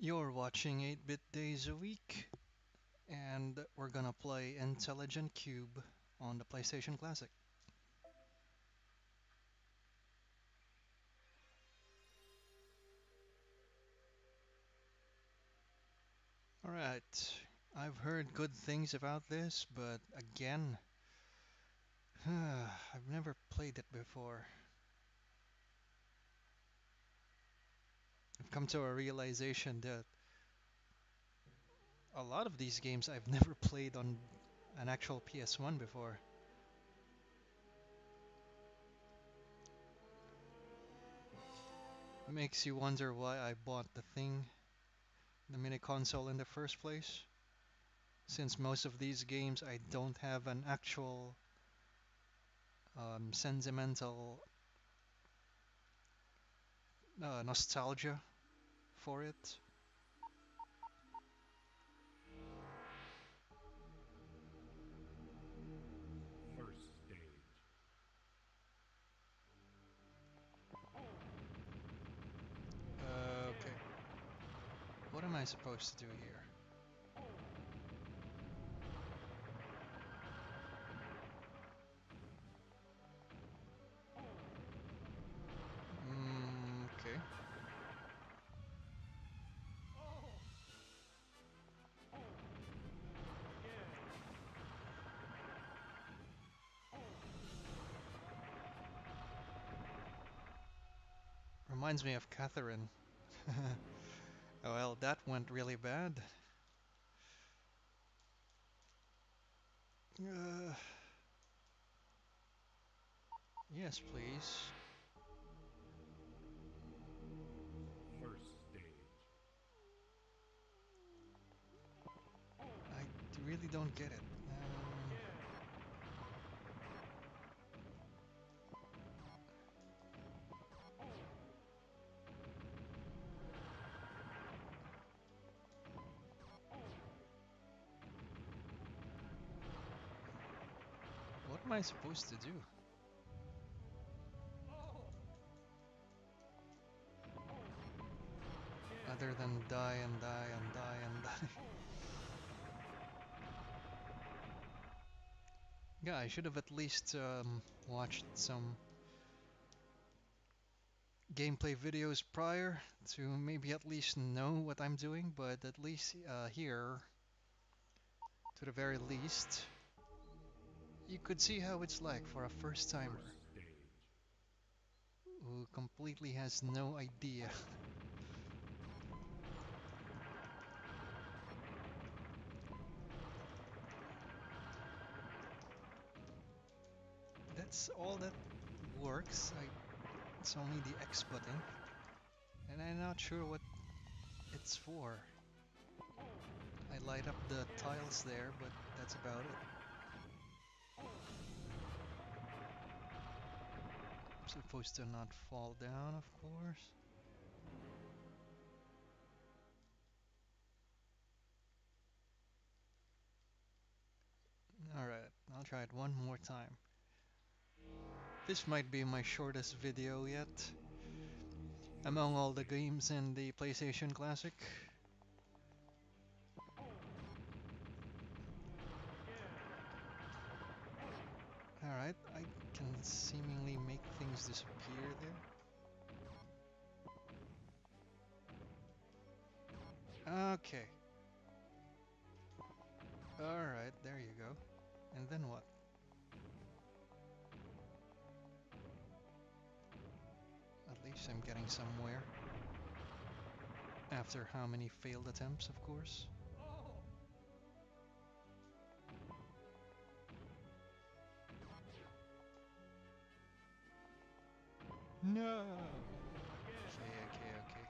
You're watching 8-Bit Days a Week, and we're gonna play Intelligent Cube on the PlayStation Classic. Alright, I've heard good things about this, but again, I've never played it before. I've come to a realization that a lot of these games I've never played on an actual PS1 before. Makes you wonder why I bought the mini console in the first place. Since most of these games I don't have an actual sentimental nostalgia for it. First stage. Okay, what am I supposed to do here? Okay. Reminds me of Catherine. Oh, well, that went really bad. Uh, yes, please. First stage. I really don't get it. What am I supposed to do? Other than die and die and die and die. Yeah, I should have at least watched some gameplay videos prior to maybe at least know what I'm doing, but at least here, to the very least, you could see how it's like for a first timer First stage. who completely has no idea. That's all that works. It's only the X button, and I'm not sure what it's for. I light up the tiles there, but that's about it. I'm supposed to not fall down, of course. Alright, I'll try it one more time. This might be my shortest video yet among First all the stage. games in the PlayStation Classic. Alright, I can seemingly make things disappear there. Okay, alright, there you go. And then what? At least I'm getting somewhere. After how many failed attempts, of course. No! Okay.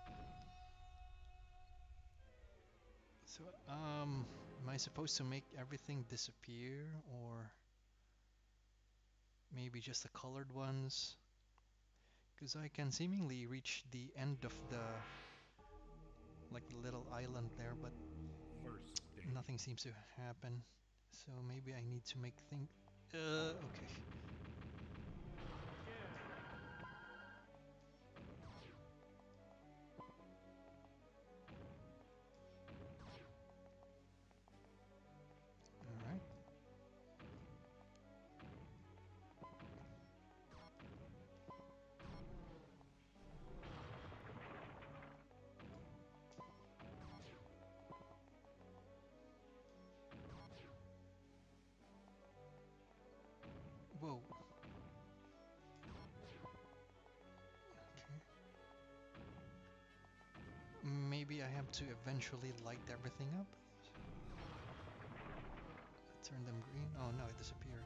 So, am I supposed to make everything disappear, or maybe just the colored ones? Because I can seemingly reach the end of like the little island there, but First stage. nothing seems to happen. So maybe I need to make things. Okay. maybe I have to eventually light everything up? Turn them green? Oh no, it disappeared.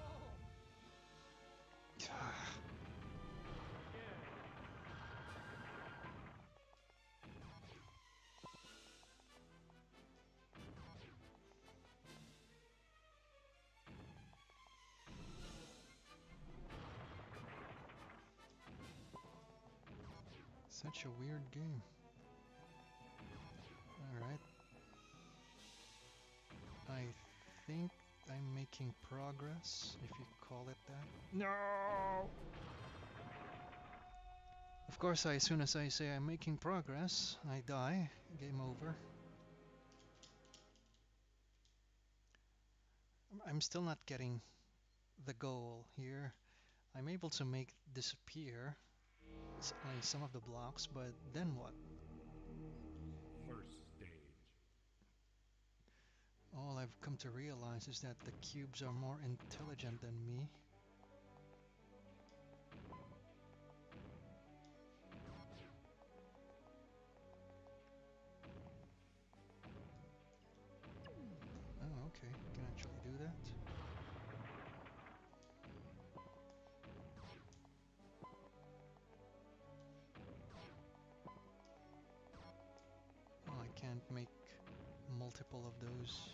Such a weird game. Alright. I think I'm making progress, if you call it that. No! Of course, as soon as I say I'm making progress, I die. Game over. I'm still not getting the goal here. I'm able to make disappear like some of the blocks, but then what? First stage. All I've come to realize is that the cubes are more intelligent than me. Oh, okay, can actually do that. Oh, I can't make multiple of those.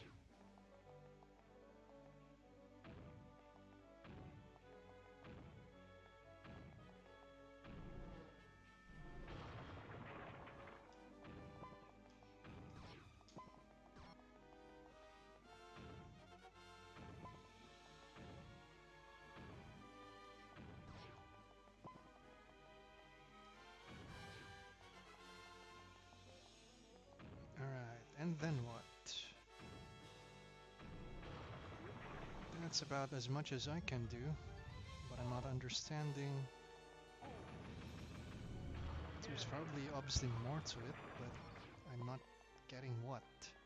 Alright, and then what? That's about as much as I can do, but I'm not understanding. There's probably obviously more to it, but I'm not getting what.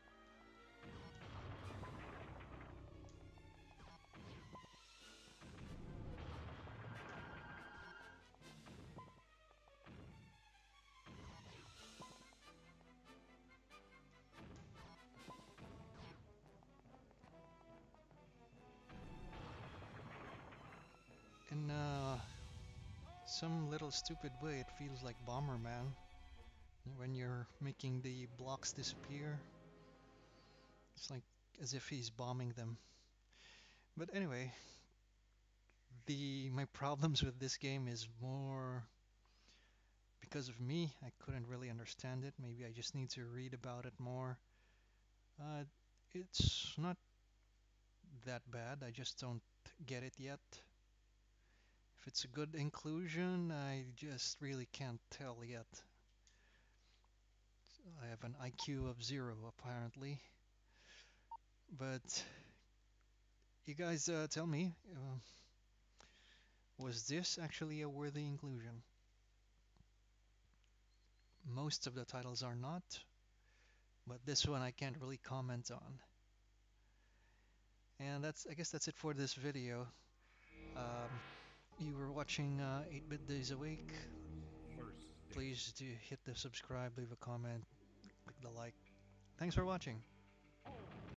In some little stupid way, it feels like Bomberman when you're making the blocks disappear. It's like as if he's bombing them. But anyway, the my problems with this game is more because of me. I couldn't really understand it. Maybe I just need to read about it more. Uh, it's not that bad. I just don't get it yet. If it's a good inclusion, I just really can't tell yet. I have an IQ of 0 apparently. But you guys tell me, was this actually a worthy inclusion? Most of the titles are not, but this one I can't really comment on. And I guess that's it for this video. Um, you were watching 8-Bit Days Awake. First stage. Please do hit the subscribe, leave a comment, click the like. Thanks for watching.